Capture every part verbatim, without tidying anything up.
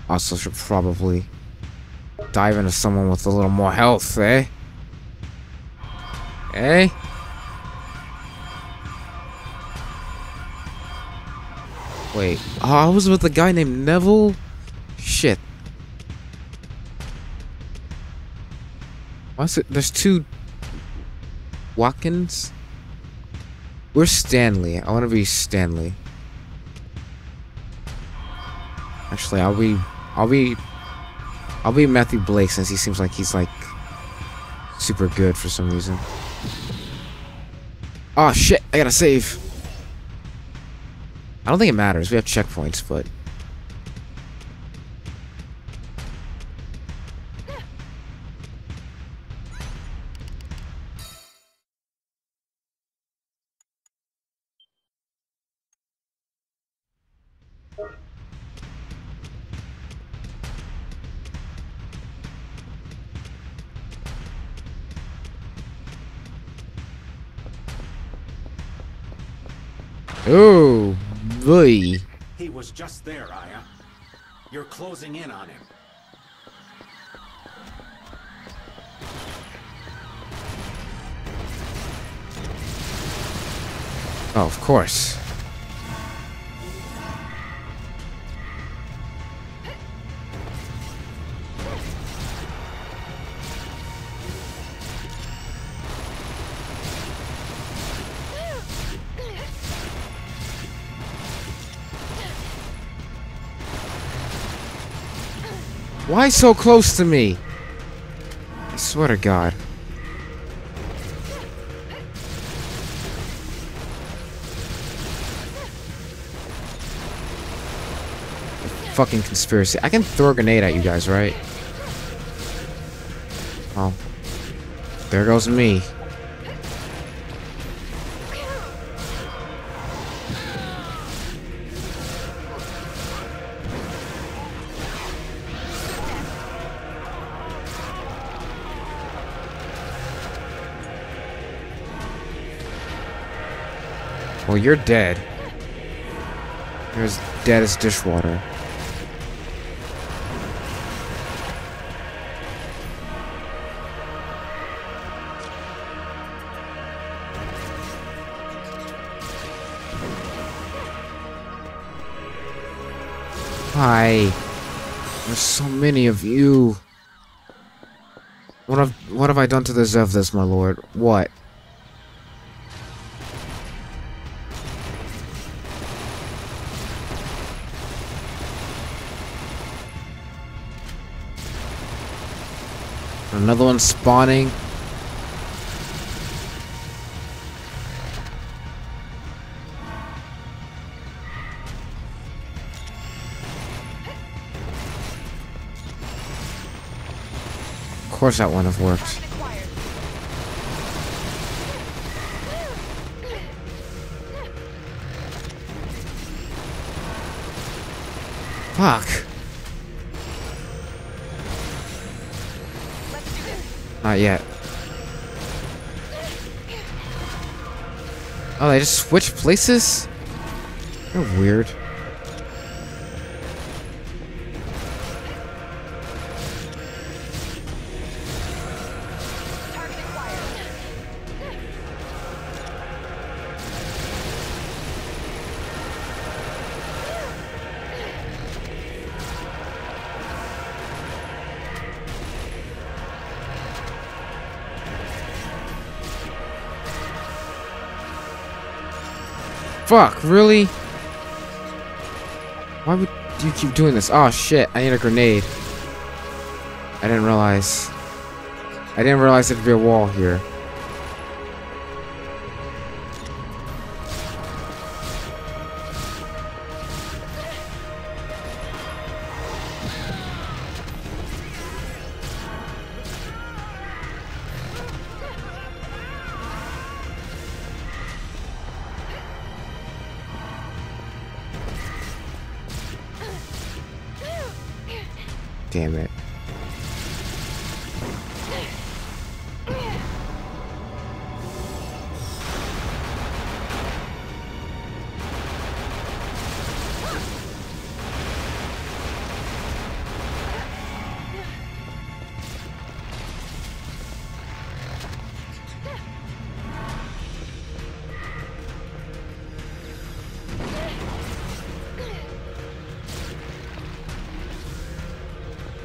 Also should probably dive into someone with a little more health, eh? Eh? Wait. Oh, I was with a guy named Neville? Shit. What's it? There's two Watkins? Where's Stanley? I want to be Stanley. Actually, I'll be... I'll be... I'll be Matthew Blake since he seems like he's like... super good for some reason. Oh shit, I gotta save. I don't think it matters. We have checkpoints, but... Oh, boy. He was just there, Aya. You're closing in on him. Oh, of course. Why so close to me? I swear to God. Fucking conspiracy. I can throw a grenade at you guys, right? Oh. There goes me. Well, you're dead. You're as dead as dishwater. Hi. There's so many of you. What have what have I done to deserve this, my lord? What? Another one spawning. Of course that wouldn't have worked. Fuck. Not yet. Oh, they just switched places? They're weird. Fuck, really? Why would you keep doing this? Oh shit, I need a grenade. I didn't realize. I didn't realize there'd be a wall here. Damn it.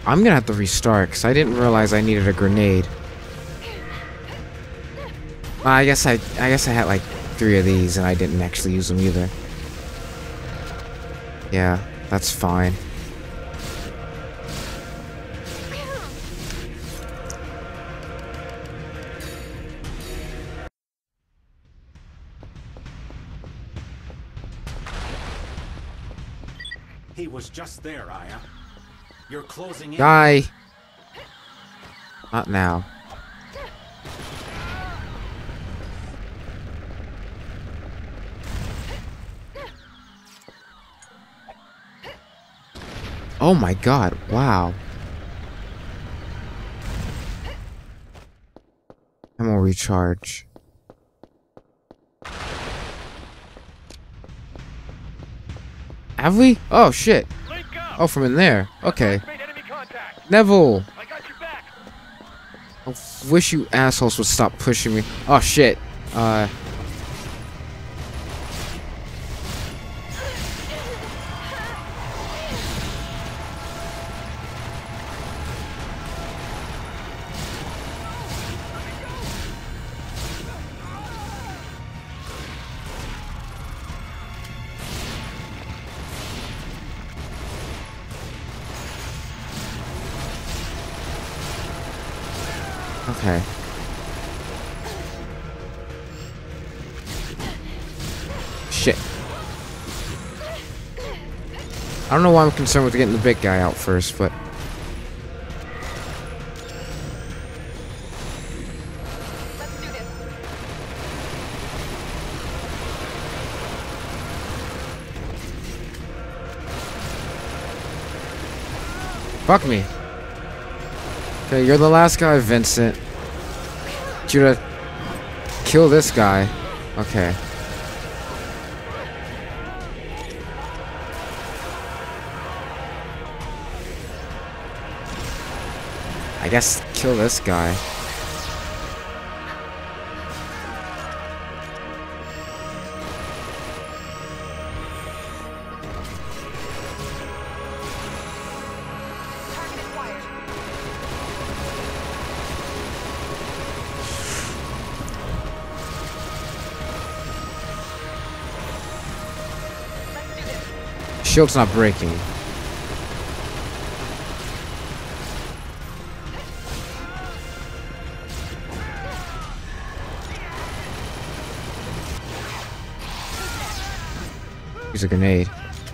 I'm gonna have to restart because I didn't realize I needed a grenade. Well, I guess I I guess I had like three of these and I didn't actually use them either. Yeah, that's fine. He was just there, Aya. You're closing in. Die! Not now. Oh my god, wow. I'm gonna recharge. Have we? Oh shit. Oh, from in there. Okay. Neville! I wish you assholes would stop pushing me. Oh shit. Uh. Okay. Shit. I don't know why I'm concerned with getting the big guy out first, but... Let's do this. Fuck me. Okay, you're the last guy, Vincent. Need you to kill this guy. Okay. I guess kill this guy. Target acquired. Let's do this. Shield's not breaking. Use a grenade.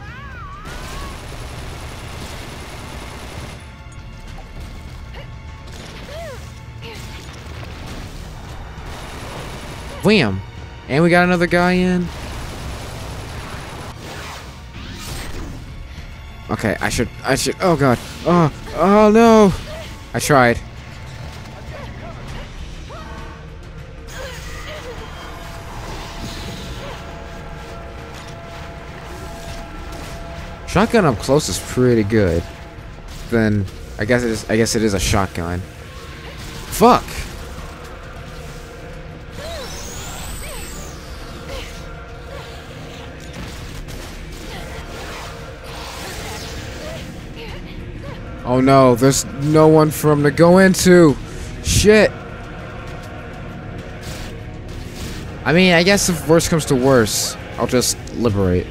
Wham! And we got another guy in. Okay, I should, I should, oh god. Oh, oh no! I tried. Shotgun up close is pretty good. Then I guess it is. I guess it is a shotgun. Fuck. Oh no, there's no one for him to go into. Shit. I mean, I guess if worse comes to worse, I'll just liberate.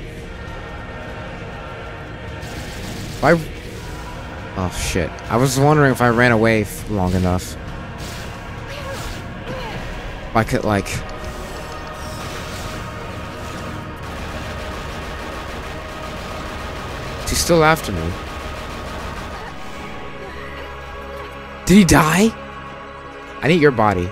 If I... Oh shit. I was wondering if I ran away f long enough. If I could, like... Is he still after me? Did he die? I need your body.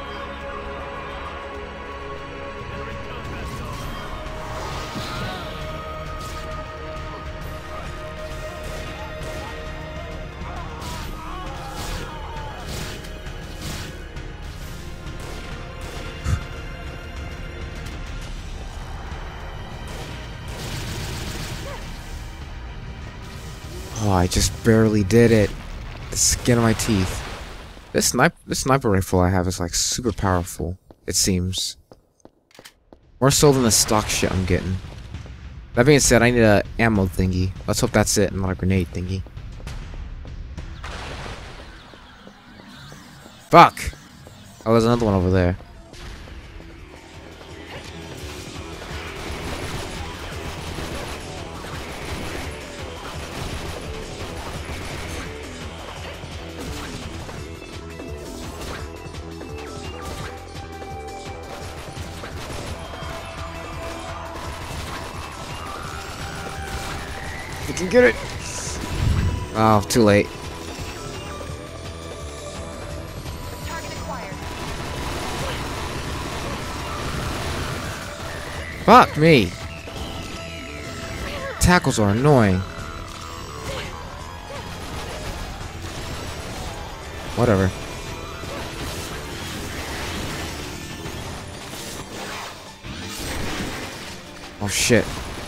Oh, I just barely did it. The skin of my teeth. This snipe, this sniper rifle I have is like super powerful. It seems. More so than the stock shit I'm getting. That being said, I need a ammo thingy. Let's hope that's it, and not a grenade thingy. Fuck! Oh, there's another one over there. You can get it! Oh, too late. Target acquired. Fuck me! Tackles are annoying. Whatever. Oh shit.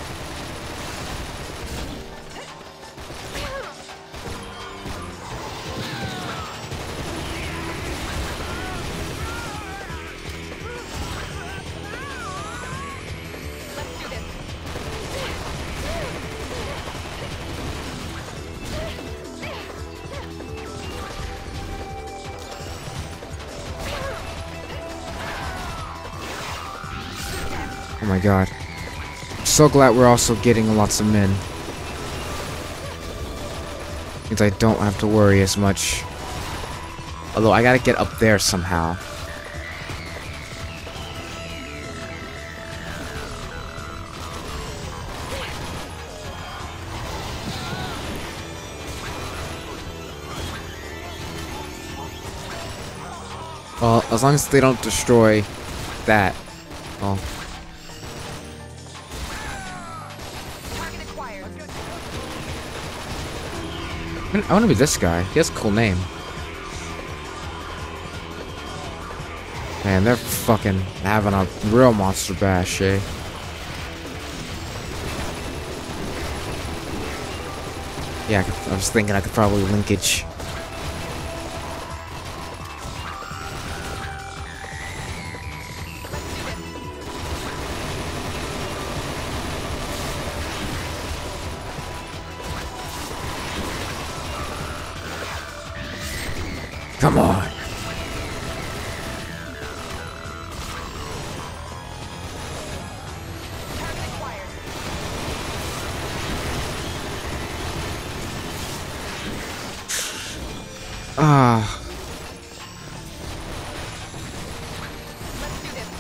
Let's do this. Oh my god. I'm so glad we're also getting lots of men. Means I don't have to worry as much. Although I gotta get up there somehow. Well, as long as they don't destroy that. Well, Target acquired. I want to be this guy. He has a cool name. Man, they're fucking having a real monster bash, eh? Yeah, I, could, I was thinking I could probably linkage. Come on. Target acquired. Ah. Let's do this.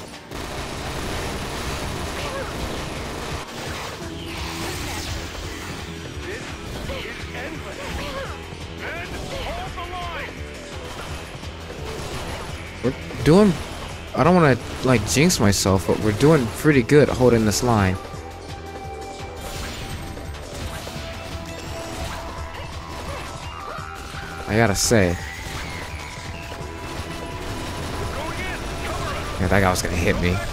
We're doing... I don't want to, like, jinx myself, but we're doing pretty good holding this line. I gotta say. Yeah, that guy was gonna hit me.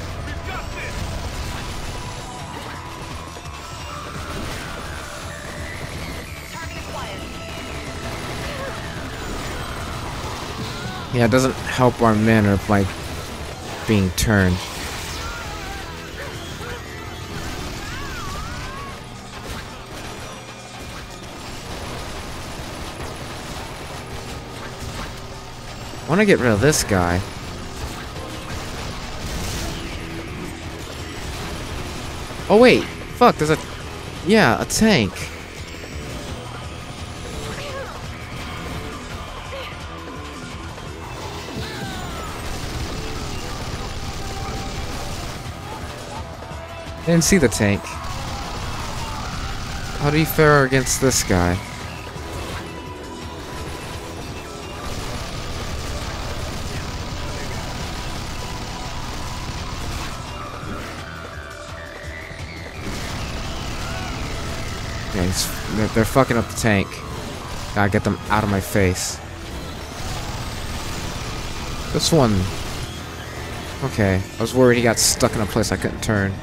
Target acquired. Yeah, it doesn't help our men are, like, being turned. I want to get rid of this guy. Oh wait, fuck, there's a... Yeah, a tank. Didn't see the tank. How do you fare against this guy? Yeah, he's, they're, they're fucking up the tank. Gotta get them out of my face. This one... Okay, I was worried he got stuck in a place I couldn't turn.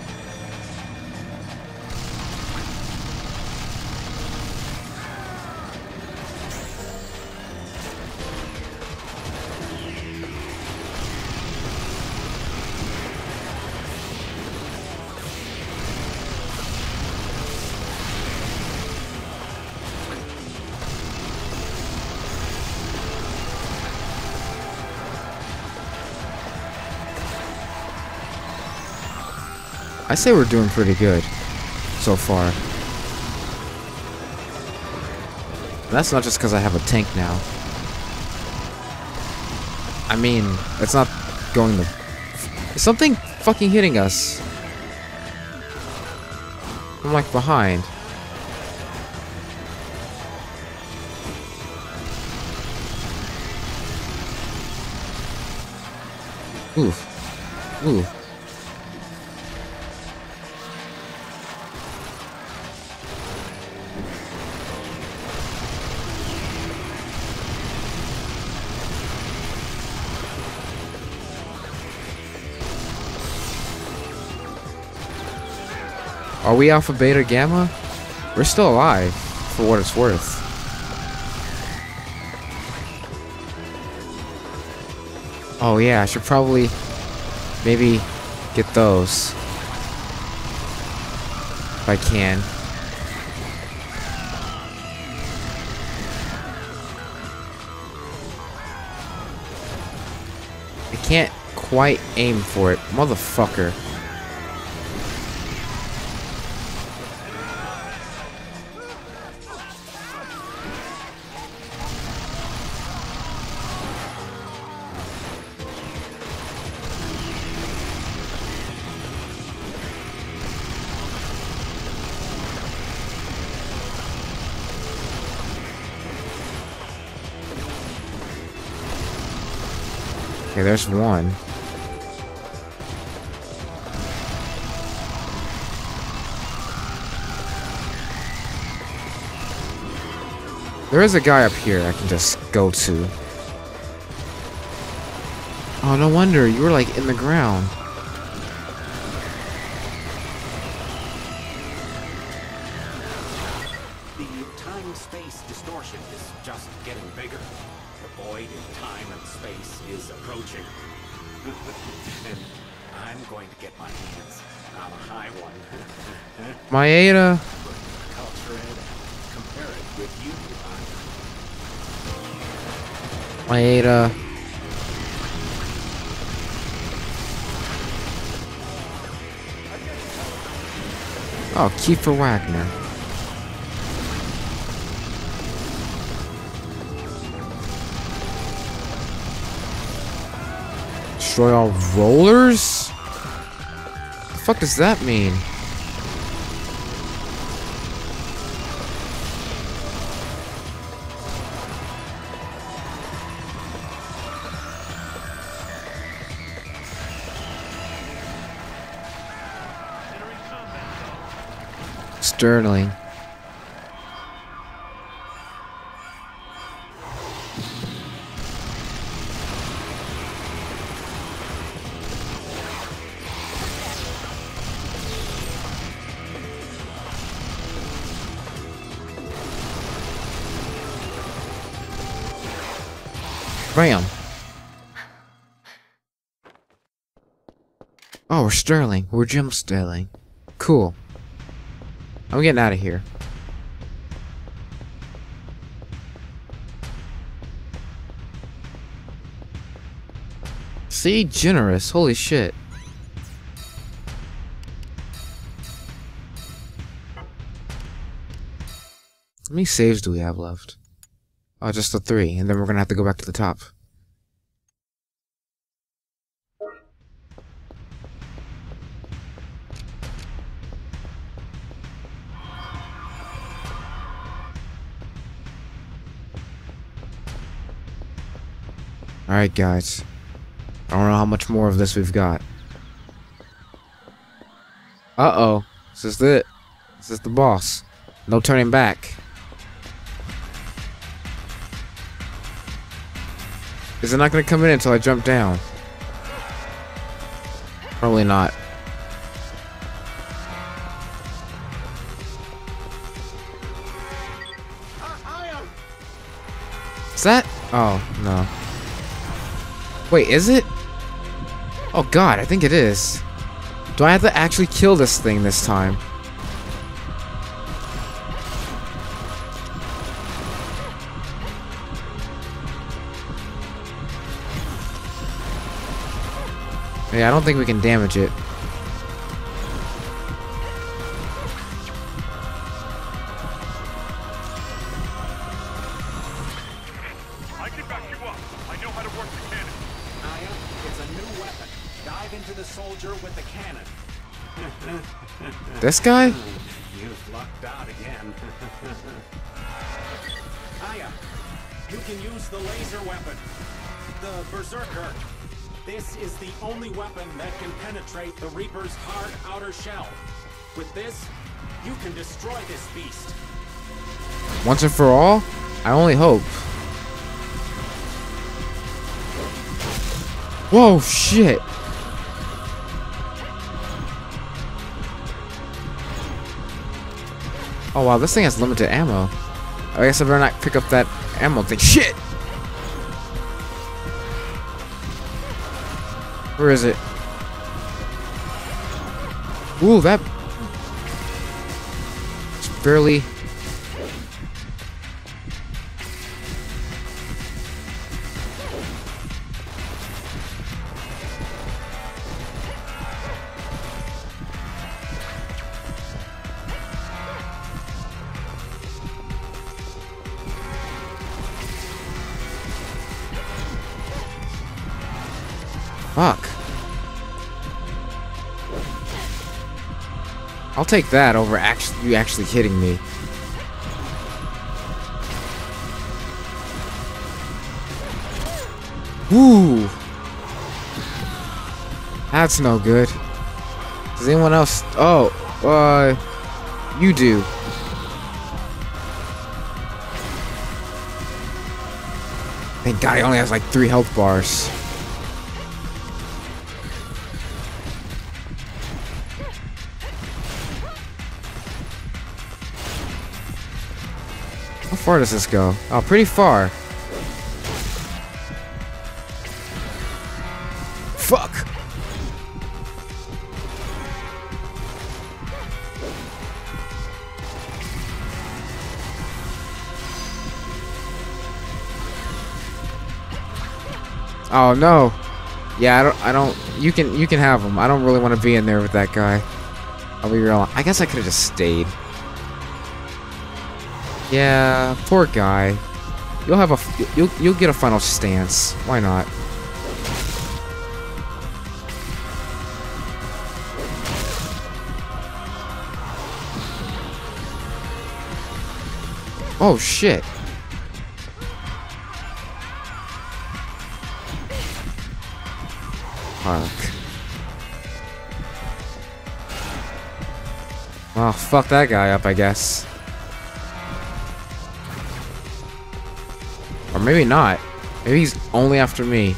I say we're doing pretty good so far. And that's not just because I have a tank now. I mean, it's not going to... Is something fucking hitting us? I'm like behind. Oof. Oof. Are we alpha, beta, gamma? We're still alive, for what it's worth. Oh yeah, I should probably maybe get those. If I can. I can't quite aim for it, motherfucker. Okay, there's one. There is a guy up here I can just go to. Oh, no wonder. You were like in the ground. The time-space distortion is just getting bigger. The void in time and space is approaching. And I'm going to get my hands on a high one. Maeda. Culture it and compare it with you, Maeda. Oh, Kiefer Wagner. Destroy all rollers? The fuck does that mean? Sterling. Bam. Oh, we're Sterling. We're Jim Sterling. Cool. I'm getting out of here. See? Generous. Holy shit. How many saves do we have left? Oh, just the three, and then we're gonna have to go back to the top. Alright, guys. I don't know how much more of this we've got. Uh-oh. This is it. This is the boss. No turning back. Is it not gonna come in until I jump down? Probably not. Is that? Oh, no. Wait, is it? Oh god, I think it is. Do I have to actually kill this thing this time? Yeah, I don't think we can damage it. soldier with the cannon. This guy? You've lucked out again. Aya, you can use the laser weapon. The Berserker. This is the only weapon that can penetrate the Reaper's hard outer shell. With this, you can destroy this beast. Once and for all? I only hope. Whoa, shit. Oh wow, this thing has limited ammo. I guess I better not pick up that ammo thing. Shit! Where is it? Ooh, that... It's barely... Fuck. I'll take that over actually you actually hitting me. Woo! That's no good. Does anyone else? Oh, uh, you do. Thank God he only has like three health bars. How far does this go? Oh, pretty far. Fuck! Oh no. Yeah, I don't I don't you can you can have him. I don't really want to be in there with that guy. I'll be real. I guess I could have just stayed. Yeah, poor guy. You'll have a you'll you'll get a final stance. Why not? Oh shit. Fuck. Well, fuck that guy up, I guess. Or maybe not. Maybe he's only after me.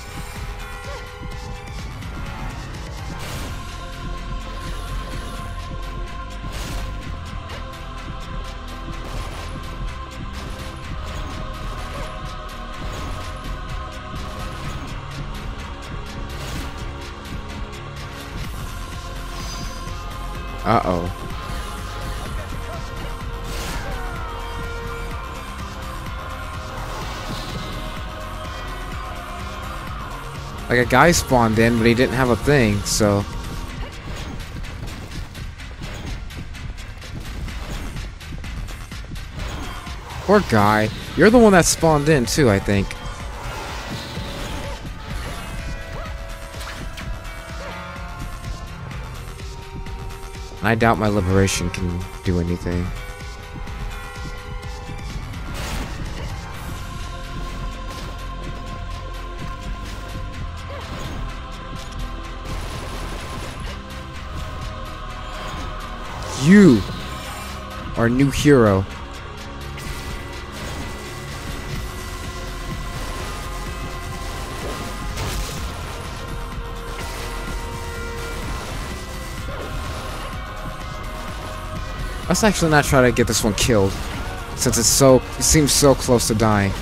Uh-oh. Like a guy spawned in, but he didn't have a thing, so... Poor guy. You're the one that spawned in, too, I think. I doubt my liberation can do anything. You are new hero. Let's actually not try to get this one killed, since it's so it seems so close to dying.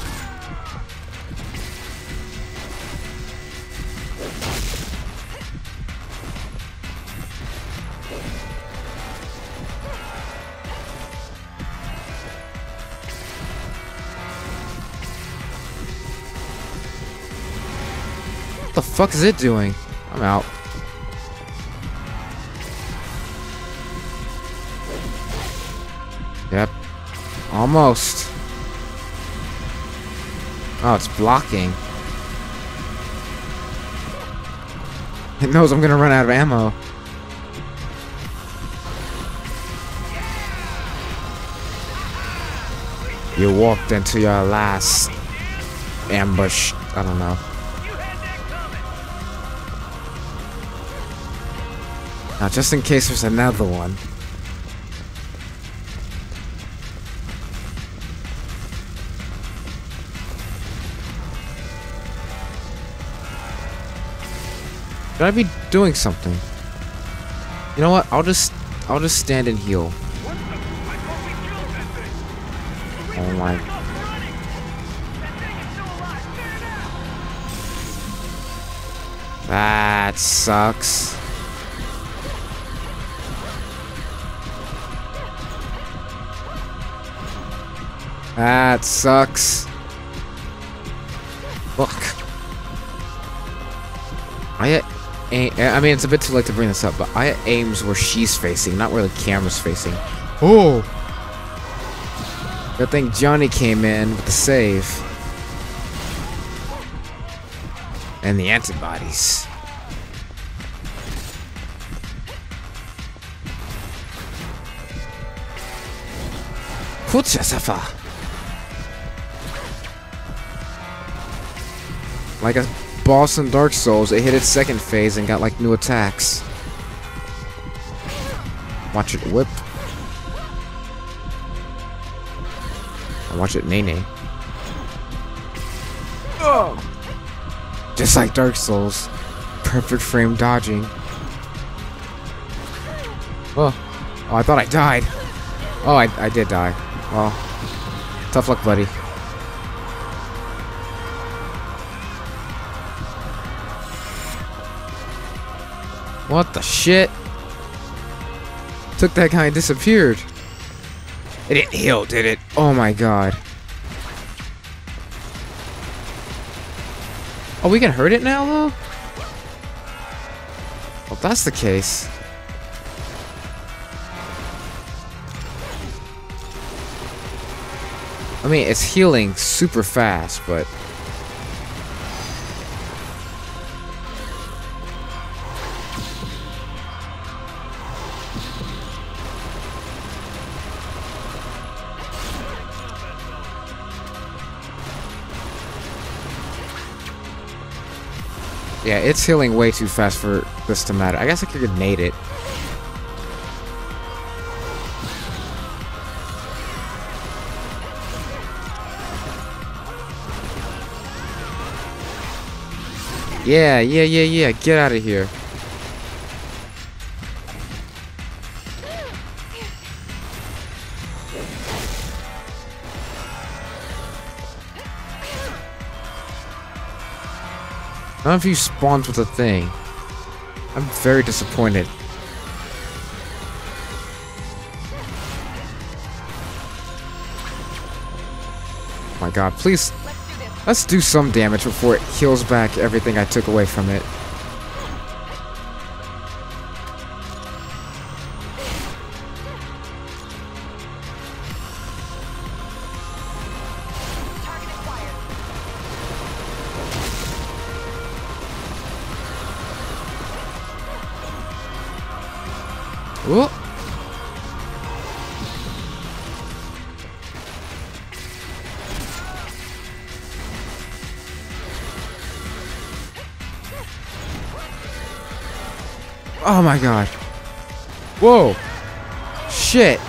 What the fuck is it doing? I'm out. Yep. Almost. Oh, it's blocking. It knows I'm gonna run out of ammo. You walked into your last ambush. I don't know. Now, just in case there's another one. Should I be doing something? You know what? I'll just, I'll just stand and heal. Oh my. That sucks. That sucks. Look. I I mean, it's a bit too late to bring this up, but I aims where she's facing, not where the camera's facing. Oh! Good thing Johnny came in with the save. And the antibodies. Kuchasafa! Like a boss in Dark Souls, it hit its second phase and got like new attacks. Watch it whip. And watch it nay-nay. Oh! Just like Dark Souls. Perfect frame dodging. Oh. Oh, I thought I died. Oh, I, I did die. Well, tough luck, buddy. What the shit? Took that guy and disappeared. It didn't heal, did it? Oh my god. Oh, we can hurt it now, though? Well, if that's the case. I mean, it's healing super fast, but... yeah, it's healing way too fast for this to matter. I guess I could grenade it. Yeah, yeah, yeah, yeah. Get out of here. None of you spawns with a thing. I'm very disappointed. Oh my god, please. Let's do some damage before it heals back everything I took away from it. Target acquired. Whoop. Oh my god. Whoa. Shit.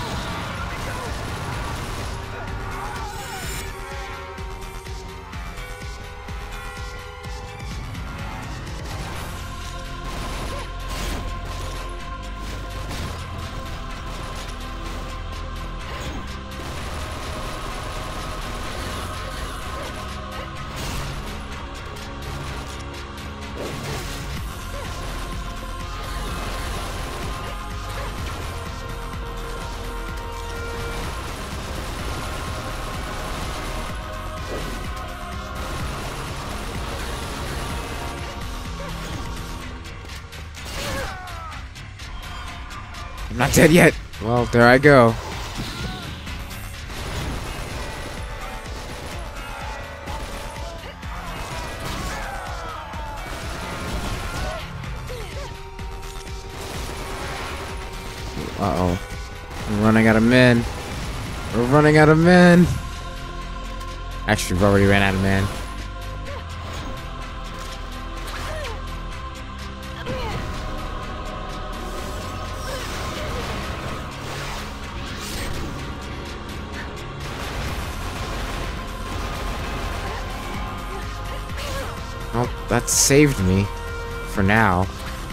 I'm not dead yet. Well, there I go. Uh-oh. I'm running out of men. We're running out of men. Actually, we've already ran out of men. Well, that saved me. For now.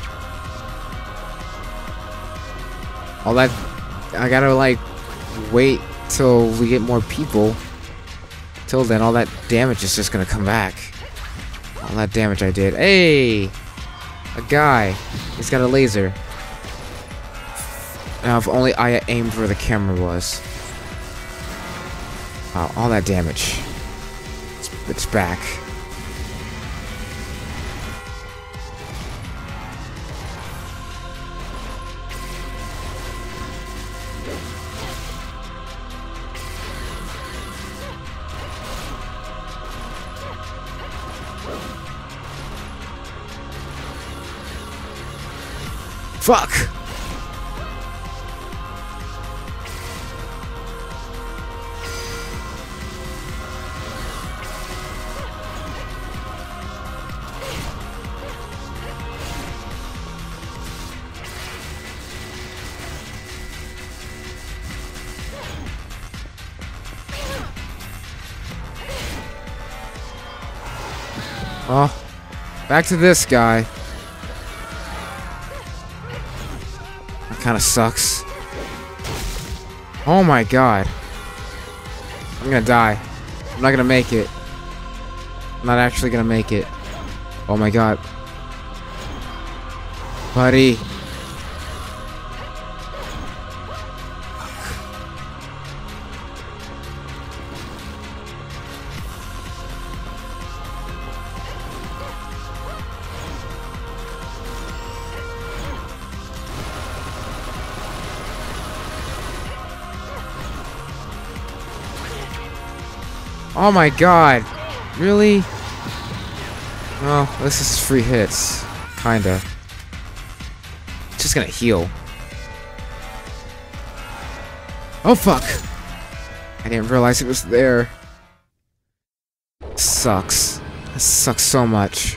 All that... I gotta, like, wait till we get more people. Till then, all that damage is just gonna come back. All that damage I did. Hey! A guy. He's got a laser. Now, if only I aimed where the camera was. Wow, all that damage. It's, it's back. Fuck! Oh, back to this guy. Kind of sucks. Oh my god. I'm gonna die. I'm not gonna make it. I'm not actually gonna make it. Oh my god. Buddy. Oh my god. Really? Well, this is free hits. Kinda. It's just gonna heal. Oh fuck! I didn't realize it was there. Sucks. This sucks so much.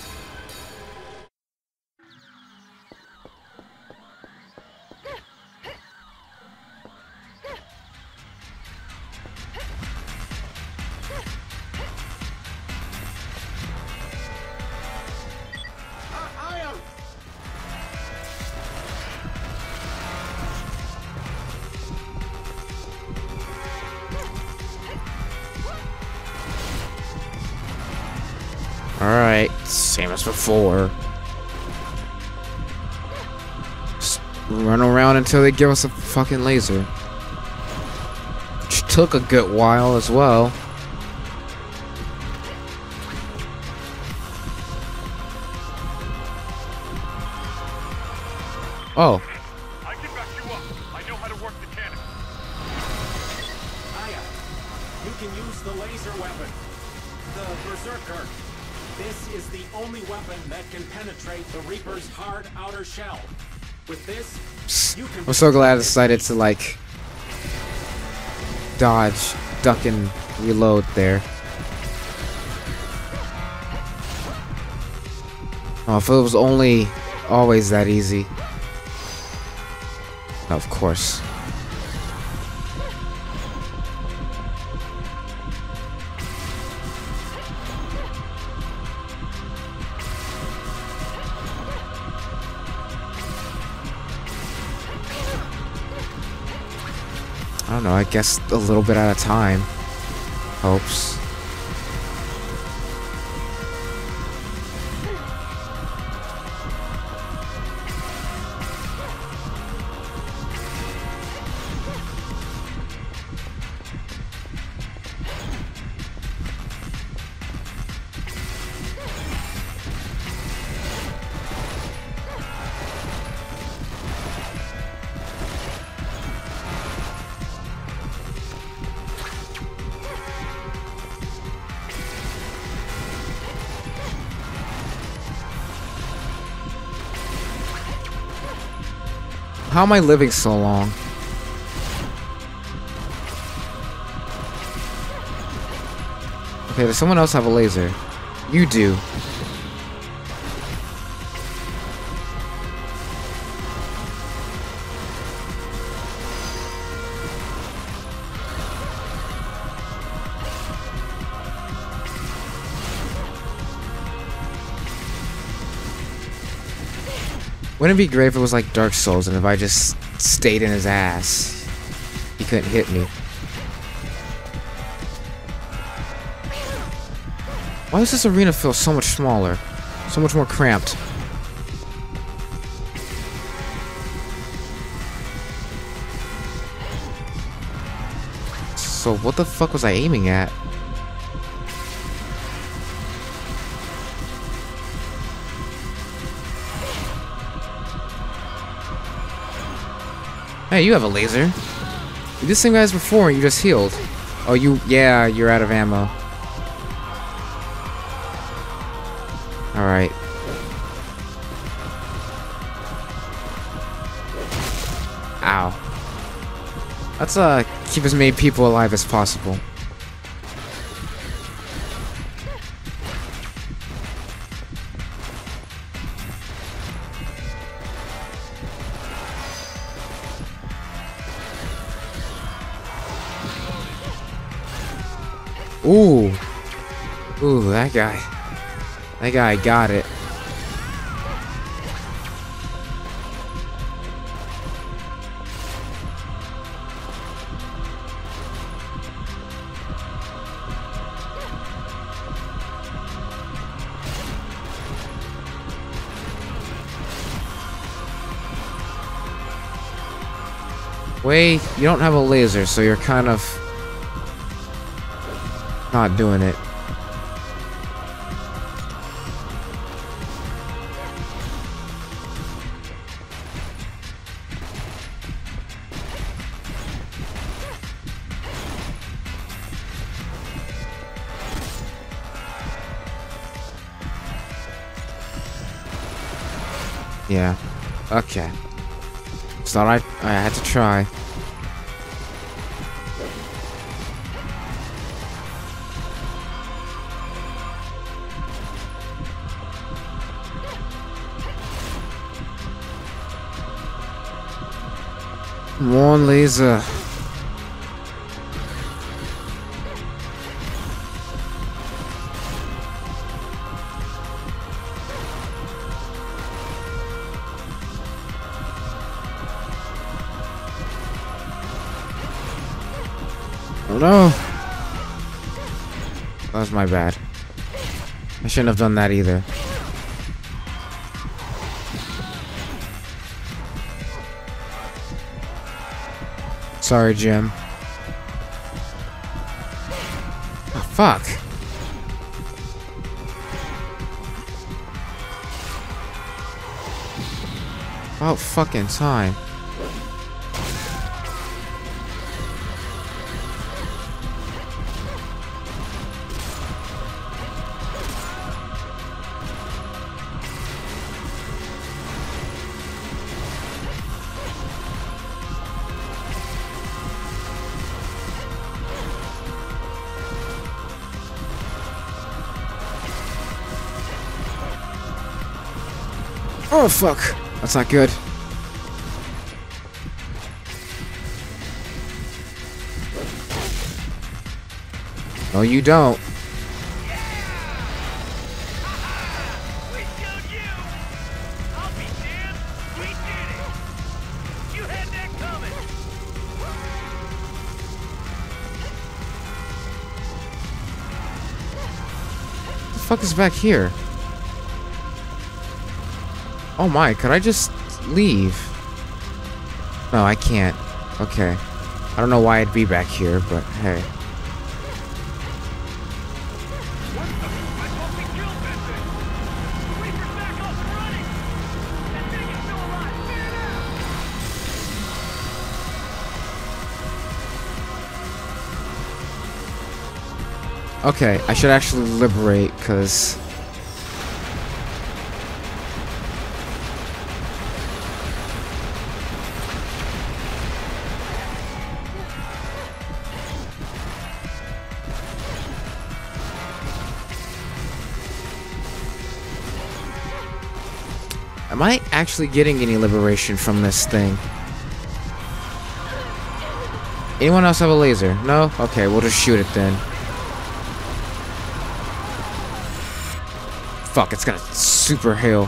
Alright, same as before. Just run around until they give us a fucking laser. Which took a good while as well. Oh. I can back you up. I know how to work the cannon. Aya, you can use the laser weapon. The Berserker. This is the only weapon that can penetrate the Reaper's hard outer shell. With this, you can... I'm so glad I decided to, like, dodge, duck, and reload there. Oh, if it was only always that easy. Of course. I don't know, I guess a little bit at a time. Hopes. How am I living so long? Okay, does someone else have a laser? You do. Wouldn't it be great if it was like Dark Souls and if I just stayed in his ass, he couldn't hit me? Why does this arena feel so much smaller? So much more cramped? So what the fuck was I aiming at? Hey, you have a laser. You did same guys before and you just healed. Oh, you, yeah, you're out of ammo. Alright. Ow. Let's, uh, keep as many people alive as possible. Ooh. Ooh, that guy. That guy got it. Wait, you don't have a laser, so you're kind of not doing it. Yeah. Okay. Just thought I I had to try. Come on, laser. Oh no! That was my bad. I shouldn't have done that either. Sorry, Jim. Oh, fuck. About fucking time. Oh fuck, that's not good. No, you don't. We killed you! I'll be damned! We did it! You had that coming! What the fuck is back here? Oh my, could I just leave? No, I can't. Okay. I don't know why I'd be back here, but hey. What the? I thought we killed that thing! The Reaper's back up and running! That thing is still alive! Get it out! Okay, I should actually liberate, because... Am I actually getting any liberation from this thing? Anyone else have a laser? No? Okay, we'll just shoot it then. Fuck, it's gonna super hail.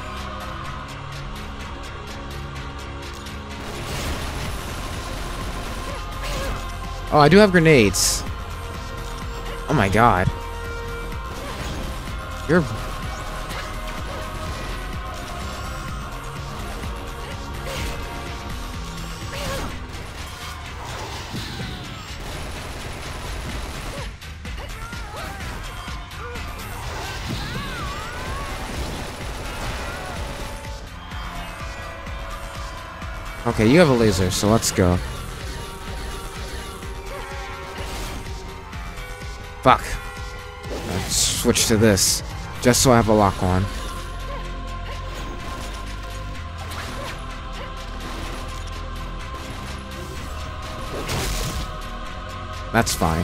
Oh, I do have grenades. Oh my god. You're... Okay, you have a laser, so let's go. Fuck. I'll switch to this, just so I have a lock on. That's fine.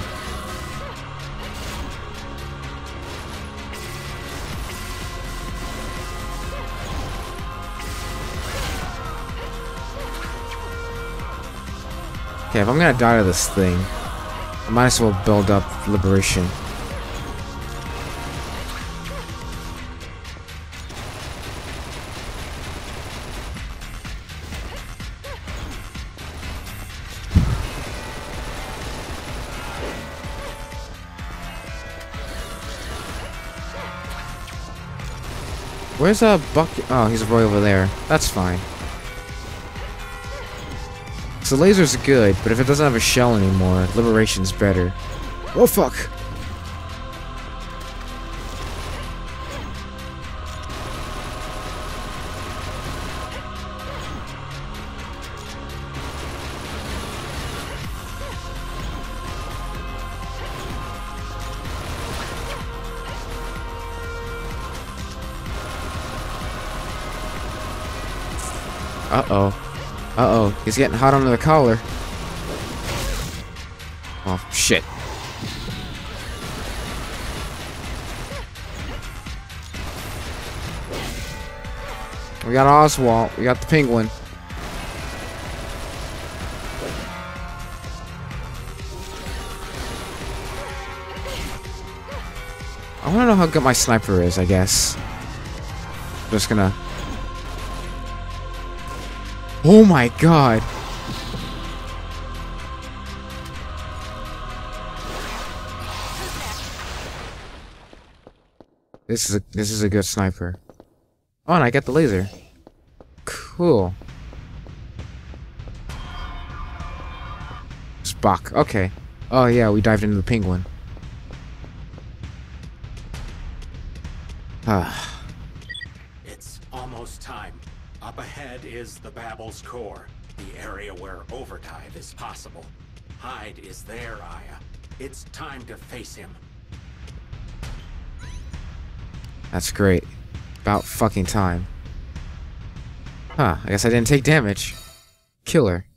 Okay, if I'm gonna die to this thing, I might as well build up liberation. Where's a buck? Oh, he's right over there. That's fine. So laser's good, but if it doesn't have a shell anymore, liberation's better. Oh fuck! Uh-oh. Uh-oh, he's getting hot under the collar. Oh, shit. We got Oswald. We got the penguin. I want to know how good my sniper is, I guess. Just gonna... Oh my god! This is a this is a good sniper. Oh, and I get the laser. Cool. Spock. Okay. Oh yeah, we dived into the penguin. Ah. It's almost time. Up ahead is the Babel's core, the area where overdive is possible. Hyde is there, Aya. It's time to face him. That's great. About fucking time. Huh, I guess I didn't take damage. Killer.